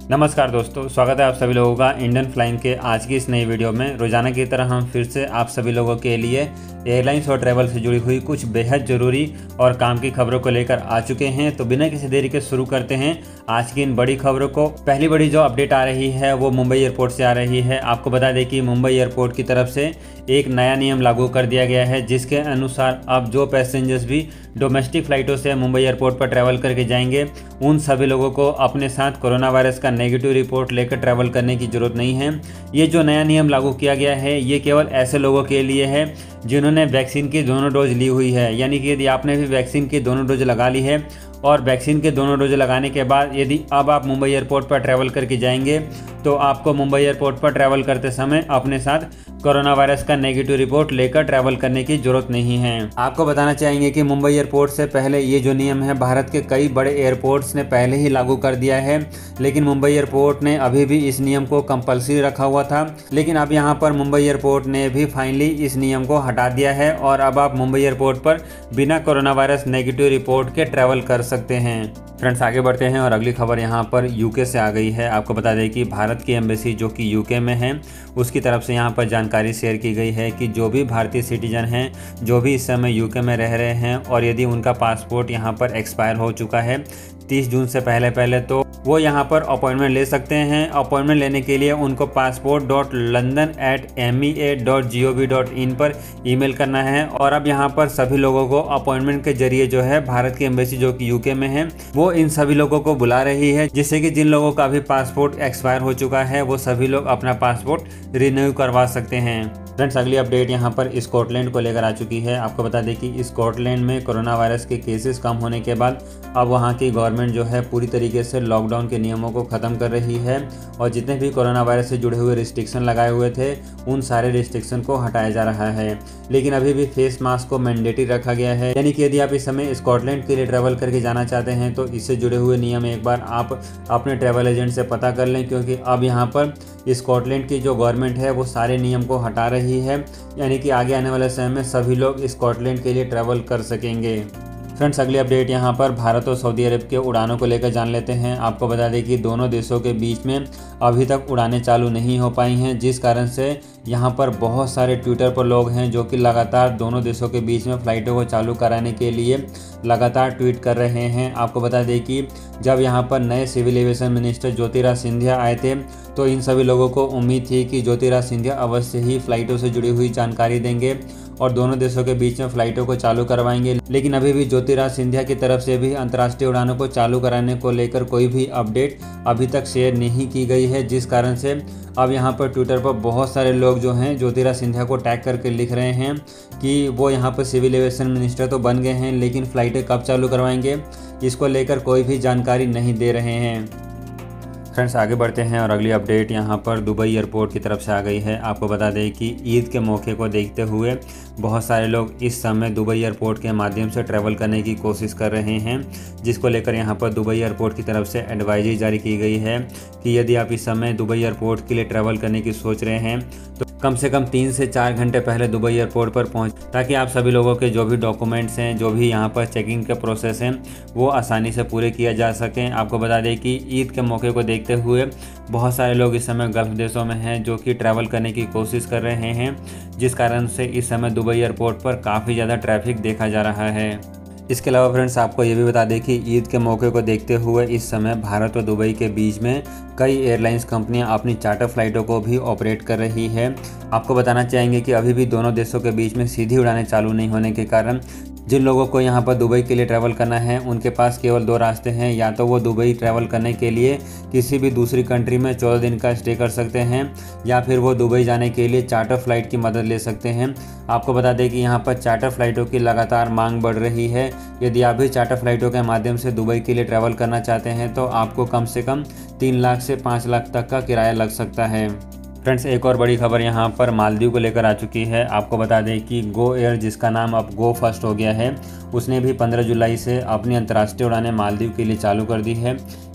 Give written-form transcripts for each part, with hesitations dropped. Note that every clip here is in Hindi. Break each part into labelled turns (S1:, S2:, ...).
S1: नमस्कार दोस्तों, स्वागत है आप सभी लोगों का इंडियन फ्लाइंग के आज की इस नई वीडियो में। रोजाना की तरह हम फिर से आप सभी लोगों के लिए एयरलाइंस और ट्रैवल से जुड़ी हुई कुछ बेहद ज़रूरी और काम की खबरों को लेकर आ चुके हैं। तो बिना किसी देरी के शुरू करते हैं आज की इन बड़ी खबरों को। पहली बड़ी जो अपडेट आ रही है वो मुंबई एयरपोर्ट से आ रही है। आपको बता दें कि मुंबई एयरपोर्ट की तरफ से एक नया नियम लागू कर दिया गया है, जिसके अनुसार अब जो पैसेंजर्स भी डोमेस्टिक फ़्लाइटों से मुंबई एयरपोर्ट पर ट्रैवल करके जाएंगे, उन सभी लोगों को अपने साथ कोरोना वायरस का नेगेटिव रिपोर्ट लेकर ट्रैवल करने की ज़रूरत नहीं है। ये जो नया नियम लागू किया गया है ये केवल ऐसे लोगों के लिए है जिन्होंने वैक्सीन की दोनों डोज ली हुई है। यानी कि यदि आपने भी वैक्सीन की दोनों डोज लगा ली है और वैक्सीन के दोनों डोज लगाने के बाद यदि अब आप मुंबई एयरपोर्ट पर ट्रैवल करके जाएंगे तो आपको मुंबई एयरपोर्ट पर ट्रैवल करते समय अपने साथ कोरोना वायरस का नेगेटिव रिपोर्ट लेकर ट्रैवल करने की जरूरत नहीं है। आपको बताना चाहेंगे कि मुंबई एयरपोर्ट से पहले ये जो नियम है भारत के कई बड़े एयरपोर्ट्स ने पहले ही लागू कर दिया है, लेकिन मुंबई एयरपोर्ट ने अभी भी इस नियम को कंपल्सरी रखा हुआ था। लेकिन अब यहाँ पर मुंबई एयरपोर्ट ने भी फाइनली इस नियम को हटा दिया है और अब आप मुंबई एयरपोर्ट पर बिना कोरोना वायरस नेगेटिव रिपोर्ट के ट्रैवल कर सकते हैं। फ्रेंड्स, आगे बढ़ते हैं और अगली खबर यहाँ पर यूके से आ गई है। आपको बता दें कि भारत की एम्बेसी जो कि यूके में है उसकी तरफ से यहाँ पर जानकारी शेयर की गई है कि जो भी भारतीय सिटीजन हैं, जो भी इस समय यूके में रह रहे हैं और यदि उनका पासपोर्ट यहाँ पर एक्सपायर हो चुका है 30 जून से पहले तो वो यहाँ पर अपॉइंटमेंट ले सकते हैं। अपॉइंटमेंट लेने के लिए उनको passport.london@mea.gov.in पर ईमेल करना है। और अब यहाँ पर सभी लोगों को अपॉइंटमेंट के जरिए जो है भारत की एम्बेसी जो कि यूके में है वो इन सभी लोगों को बुला रही है, जिससे कि जिन लोगों का भी पासपोर्ट एक्सपायर हो चुका है वो सभी लोग अपना पासपोर्ट रिन्यू करवा सकते हैं। फ्रेंड्स, अगली अपडेट यहाँ पर स्कॉटलैंड को लेकर आ चुकी है। आपको बता दें कि स्कॉटलैंड में कोरोना वायरस के केसेस कम होने के बाद अब वहाँ की गवर्नमेंट जो है पूरी तरीके से लॉकडाउन के नियमों को ख़त्म कर रही है और जितने भी कोरोना वायरस से जुड़े हुए रिस्ट्रिक्शन लगाए हुए थे उन सारे रिस्ट्रिक्शन को हटाया जा रहा है। लेकिन अभी भी फेस मास्क को मैंडेटरी रखा गया है। यानी कि यदि आप इस समय स्कॉटलैंड के लिए ट्रैवल करके जाना चाहते हैं तो इससे जुड़े हुए नियम एक बार आप अपने ट्रैवल एजेंट से पता कर लें, क्योंकि अब यहाँ पर स्कॉटलैंड की जो गवर्नमेंट है वो सारे नियम को हटा रही है। यानी कि आगे आने वाले समय में सभी लोग स्कॉटलैंड के लिए ट्रैवल कर सकेंगे। फ्रेंड्स, अगली अपडेट यहाँ पर भारत और सऊदी अरब के उड़ानों को लेकर जान लेते हैं। आपको बता दें कि दोनों देशों के बीच में अभी तक उड़ानें चालू नहीं हो पाई हैं, जिस कारण से यहाँ पर बहुत सारे ट्विटर पर लोग हैं जो कि लगातार दोनों देशों के बीच में फ़्लाइटों को चालू कराने के लिए लगातार ट्वीट कर रहे हैं। आपको बता दें कि जब यहाँ पर नए civil aviation minister Jyotiraditya Scindia आए थे तो इन सभी लोगों को उम्मीद थी कि ज्योतिरादित्य सिंधिया अवश्य ही फ़्लाइटों से जुड़ी हुई जानकारी देंगे और दोनों देशों के बीच में फ़्लाइटों को चालू करवाएंगे। लेकिन अभी भी ज्योतिरादित्य सिंधिया की तरफ से भी अंतर्राष्ट्रीय उड़ानों को चालू कराने को लेकर कोई भी अपडेट अभी तक शेयर नहीं की गई है, जिस कारण से अब यहाँ पर ट्विटर पर बहुत सारे लोग जो हैं ज्योतिरादित्य सिंधिया को टैग करके लिख रहे हैं कि वो यहाँ पर सिविल एविएशन मिनिस्टर तो बन गए हैं, लेकिन फ़्लाइटें कब चालू करवाएंगे इसको लेकर कोई भी जानकारी नहीं दे रहे हैं। फ्रेंड्स, आगे बढ़ते हैं और अगली अपडेट यहाँ पर दुबई एयरपोर्ट की तरफ से आ गई है। आपको बता दें कि ईद के मौके को देखते हुए बहुत सारे लोग इस समय दुबई एयरपोर्ट के माध्यम से ट्रैवल करने की कोशिश कर रहे हैं, जिसको लेकर यहाँ पर दुबई एयरपोर्ट की तरफ से एडवाइजरी जारी की गई है कि यदि आप इस समय दुबई एयरपोर्ट के लिए ट्रैवल करने की सोच रहे हैं तो कम से कम 3 से 4 घंटे पहले दुबई एयरपोर्ट पर पहुँच, ताकि आप सभी लोगों के जो भी डॉक्यूमेंट्स हैं, जो भी यहाँ पर चेकिंग के प्रोसेस हैं वो आसानी से पूरे किया जा सकें। आपको बता दें कि ईद के मौके को देखते हुए बहुत सारे लोग इस समय गल्फ देशों में हैं जो कि ट्रैवल करने की कोशिश कर रहे हैं, जिस कारण से इस समय दुबई एयरपोर्ट पर काफ़ी ज़्यादा ट्रैफिक देखा जा रहा है। इसके अलावा फ्रेंड्स, आपको ये भी बता दें कि ईद के मौके को देखते हुए इस समय भारत और दुबई के बीच में कई एयरलाइंस कंपनियां अपनी चार्टर फ्लाइटों को भी ऑपरेट कर रही है। आपको बताना चाहेंगे कि अभी भी दोनों देशों के बीच में सीधी उड़ानें चालू नहीं होने के कारण जिन लोगों को यहाँ पर दुबई के लिए ट्रैवल करना है उनके पास केवल 2 रास्ते हैं। या तो वो दुबई ट्रैवल करने के लिए किसी भी दूसरी कंट्री में 14 दिन का स्टे कर सकते हैं, या फिर वो दुबई जाने के लिए चार्टर फ्लाइट की मदद ले सकते हैं। आपको बता दें कि यहाँ पर चार्टर फ्लाइटों की लगातार मांग बढ़ रही है। यदि आप भी चार्टर फ्लाइटों के माध्यम से दुबई के लिए ट्रैवल करना चाहते हैं तो आपको कम से कम 3 लाख से 5 लाख तक का किराया लग सकता है। फ्रेंड्स, एक और बड़ी खबर यहाँ पर मालदीव को लेकर आ चुकी है। आपको बता दें कि गो एयर, जिसका नाम अब गो फर्स्ट हो गया है, उसने भी 15 जुलाई से अपनी अंतर्राष्ट्रीय उड़ानें मालदीव के लिए चालू कर दी है।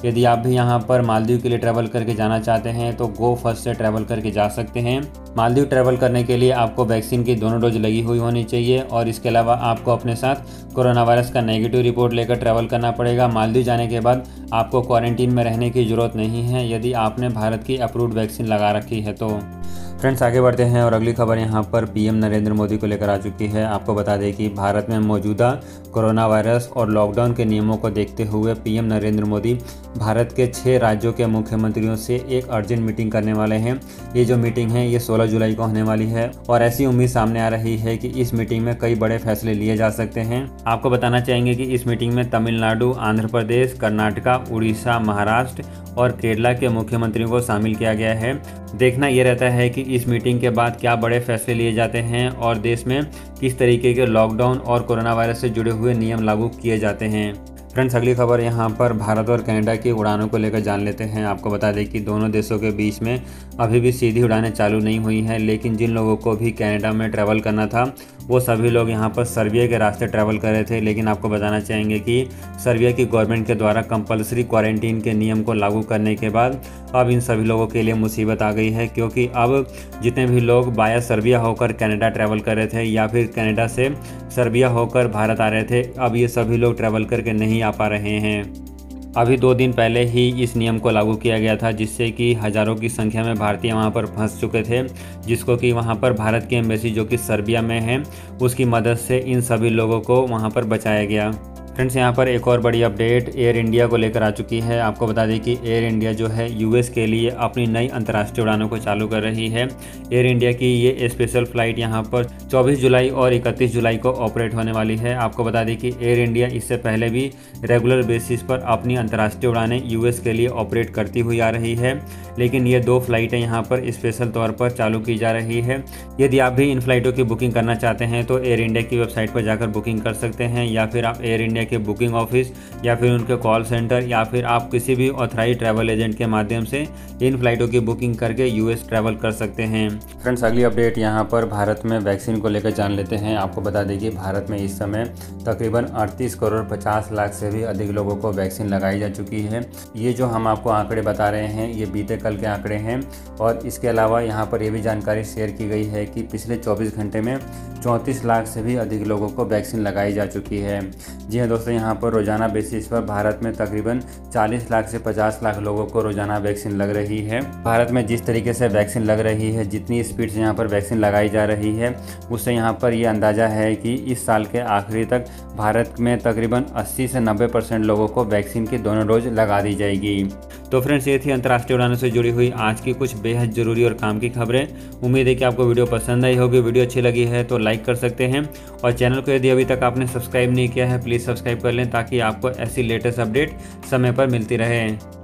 S1: यदि आप भी यहाँ पर मालदीव के लिए ट्रैवल करके जाना चाहते हैं तो गो फर्स्ट से ट्रैवल करके जा सकते हैं। मालदीव ट्रैवल करने के लिए आपको वैक्सीन की दोनों डोज लगी हुई होनी चाहिए और इसके अलावा आपको अपने साथ कोरोना वायरस का नेगेटिव रिपोर्ट लेकर ट्रैवल करना पड़ेगा। मालदीव जाने के बाद आपको क्वारंटीन में रहने की ज़रूरत नहीं है यदि आपने भारत की अप्रूव्ड वैक्सीन लगा रखी है तो। फ्रेंड्स आगे बढ़ते हैं और अगली खबर यहाँ पर पीएम नरेंद्र मोदी को लेकर आ चुकी है। आपको बता दें कि भारत में मौजूदा कोरोना वायरस और लॉकडाउन के नियमों को देखते हुए पीएम नरेंद्र मोदी भारत के 6 राज्यों के मुख्यमंत्रियों से एक अर्जेंट मीटिंग करने वाले हैं। ये जो मीटिंग है ये 16 जुलाई को होने वाली है और ऐसी उम्मीद सामने आ रही है कि इस मीटिंग में कई बड़े फैसले लिए जा सकते हैं। आपको बताना चाहेंगे कि इस मीटिंग में तमिलनाडु, आंध्र प्रदेश, कर्नाटका, उड़ीसा, महाराष्ट्र और केरला के मुख्यमंत्रियों को शामिल किया गया है। देखना ये रहता है कि इस मीटिंग के बाद क्या बड़े फैसले लिए जाते हैं और देश में किस तरीके के लॉकडाउन और कोरोना वायरस से जुड़े हुए नियम लागू किए जाते हैं। फ्रेंड्स अगली खबर यहाँ पर भारत और कनाडा की उड़ानों को लेकर जान लेते हैं। आपको बता दें कि दोनों देशों के बीच में अभी भी सीधी उड़ानें चालू नहीं हुई हैं, लेकिन जिन लोगों को भी कनाडा में ट्रैवल करना था वो सभी लोग यहाँ पर सर्बिया के रास्ते ट्रैवल कर रहे थे। लेकिन आपको बताना चाहेंगे कि सर्बिया की गवर्नमेंट के द्वारा कंपलसरी क्वारंटीन के नियम को लागू करने के बाद अब इन सभी लोगों के लिए मुसीबत आ गई है, क्योंकि अब जितने भी लोग बाया सर्बिया होकर कनाडा ट्रैवल कर रहे थे या फिर कनाडा से सर्बिया होकर भारत आ रहे थे, अब ये सभी लोग ट्रैवल करके नहीं आ पा रहे हैं। अभी 2 दिन पहले ही इस नियम को लागू किया गया था, जिससे कि हज़ारों की संख्या में भारतीय वहां पर फंस चुके थे, जिसको कि वहां पर भारत की एम्बेसी जो कि सर्बिया में है उसकी मदद से इन सभी लोगों को वहां पर बचाया गया। फ्रेंड्स यहाँ पर एक और बड़ी अपडेट एयर इंडिया को लेकर आ चुकी है। आपको बता दें कि एयर इंडिया जो है यूएस के लिए अपनी नई अंतर्राष्ट्रीय उड़ानों को चालू कर रही है। एयर इंडिया की ये स्पेशल फ्लाइट यहाँ पर 24 जुलाई और 31 जुलाई को ऑपरेट होने वाली है। आपको बता दें कि एयर इंडिया इससे पहले भी रेगुलर बेसिस पर अपनी अंतर्राष्ट्रीय उड़ानें यूएस के लिए ऑपरेट करती हुई आ रही है, लेकिन ये 2 फ्लाइटें यहाँ पर स्पेशल तौर पर चालू की जा रही है। यदि आप भी इन फ्लाइटों की बुकिंग करना चाहते हैं तो एयर इंडिया की वेबसाइट पर जाकर बुकिंग कर सकते हैं, या फिर आप एयर इंडिया के बुकिंग ऑफिस या फिर उनके कॉल सेंटर या फिर आप किसी भी ऑथराइज्ड ट्रैवल एजेंट के माध्यम से इन फ्लाइटों की बुकिंग करके यूएस ट्रैवल कर सकते हैं। फ्रेंड्स अगली अपडेट यहाँ पर भारत में वैक्सीन को लेकर जान लेते हैं। आपको बता दें कि भारत में इस समय तकरीबन 38 करोड़ 50 लाख से भी अधिक लोगों को वैक्सीन लगाई जा चुकी है। ये जो हम आपको आंकड़े बता रहे हैं ये बीते कल के आंकड़े हैं और इसके अलावा यहाँ पर ये भी जानकारी शेयर की गई है कि पिछले 24 घंटे में 34 लाख से भी अधिक लोगों को वैक्सीन लगाई जा चुकी है। जी हाँ दोस्तों, यहाँ पर रोजाना बेसिस पर भारत में तकरीबन 40 लाख से 50 लाख लोगों को रोजाना वैक्सीन लग रही है। भारत में जिस तरीके से वैक्सीन लग रही है, जितनी स्पीड से यहाँ पर वैक्सीन लगाई जा रही है, उससे यहाँ पर ये अंदाज़ा है कि इस साल के आखिरी तक भारत में तकरीबन 80 से 90% लोगों को वैक्सीन की दोनों डोज लगा दी जाएगी। तो फ्रेंड्स ये थी अंतर्राष्ट्रीय उड़ानों से जुड़ी हुई आज की कुछ बेहद ज़रूरी और काम की खबरें। उम्मीद है कि आपको वीडियो पसंद आई होगी। वीडियो अच्छी लगी है तो लाइक कर सकते हैं और चैनल को यदि अभी तक आपने सब्सक्राइब नहीं किया है प्लीज़ सब्सक्राइब कर लें, ताकि आपको ऐसी लेटेस्ट अपडेट समय पर मिलती रहे।